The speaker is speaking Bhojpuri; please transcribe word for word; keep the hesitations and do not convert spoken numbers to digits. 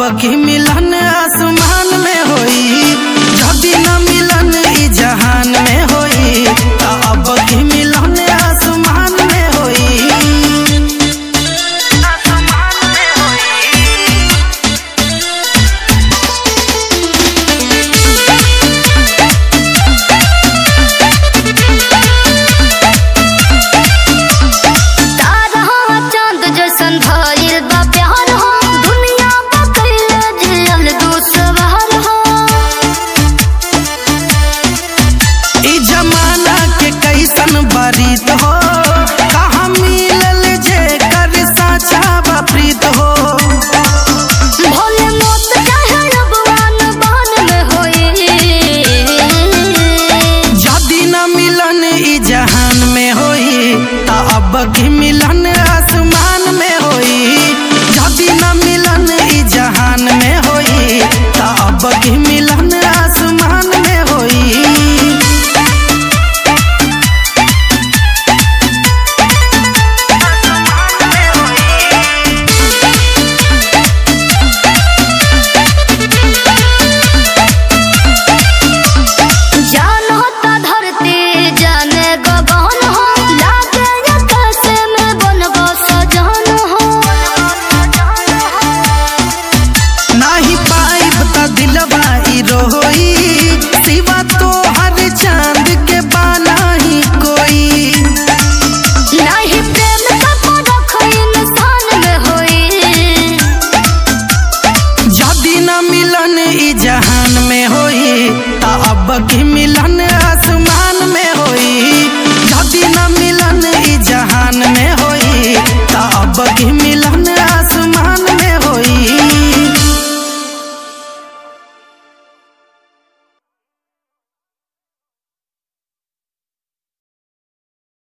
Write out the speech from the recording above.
की मिलन आसमान में होई, जदी न मिलन ई जहान में होई, अब की मिलन आसमान में होई, आसमान में होई। तारा चांद जैसन भइल बा प्यार हो, दुनिया बकैले जियल दुसवार हो। ई जमाना के कैसन बारीत हो, कहाँ मिलल जे कर साचा बाप्रीत हो। भोले मौत चाहे रबवान बान में होई, जदी न मिलन ई जहान में होई, ता अब की मिलन